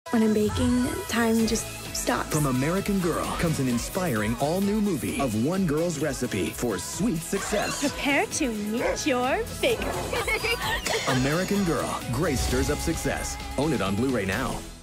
When I'm baking, time just stops. From American Girl comes an inspiring all-new movie of one girl's recipe for sweet success. Prepare to meet your baker. American Girl, Grace Stirs Up Success. Own it on Blu-ray now.